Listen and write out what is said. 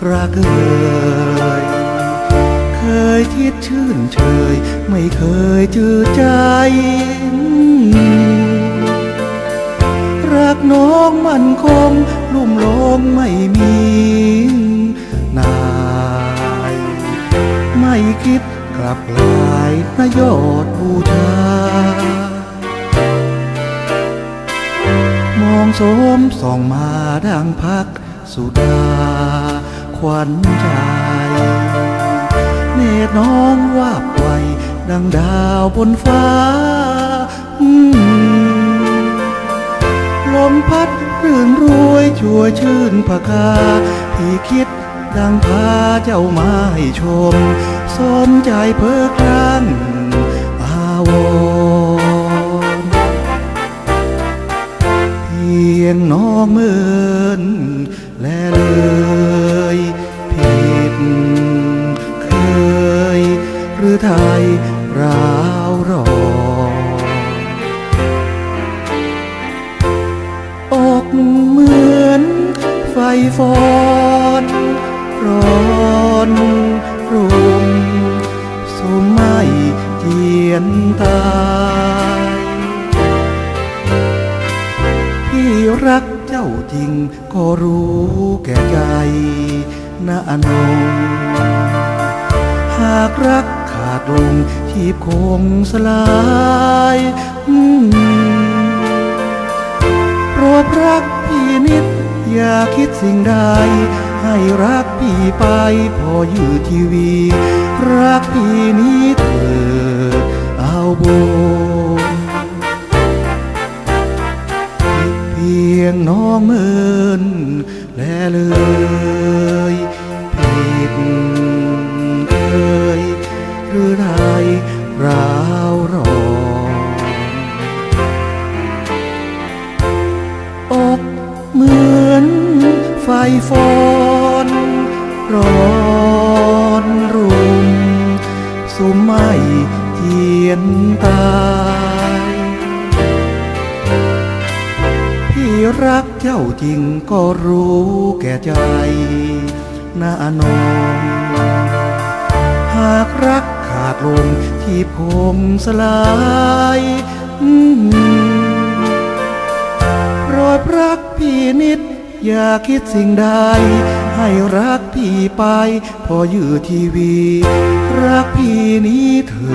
รักเอ่ยเคยทิดชื่นเชยไม่เคยจืดใจรักน้องมันคงลุ่มหลงไม่มีนายไม่คิดกลับกลายนยอดบูชามองโสมส่องมาดังพักสุดาขวัญใจเนตรน้องวาบไวดังดาวบนฟ้าลมพัดรื่นรวยชั่วชื่นผกาพี่คิดดังพาเจ้ามาให้ชมสมใจเพิกครั้งอาวรณ์เพียงน้องเมินและเลยผิดเคยหรือไทยร้าวรอนอกเหมือนไฟฟอนร้อนรุ่มสุมไม่เจียนตายพี่รักเจ้าจริงก็รู้แก่ใจนะอนงหากรักขาดลงชีพคงสลายโปรดรักพี่นิดอย่าคิดสิ่งใดให้รักพี่ไปพออยู่ทีวีรักพี่นี้เถิดเอาบุญเพียงน้องเมินและเลยผิดเคยหรือไทยร้าวรอนอกเหมือนไฟฟอนร้อนรุ่มสุมไม่เจียนตายพี่รักเจ้าจริงก็รู้แก่ใจนะอนงหากรักขาดลงที่คงสลายโปรดรักพี่นิดอย่าคิดสิ่งใดให้รักพี่ไปพออยู่ทีวีรักพี่นี้เถิ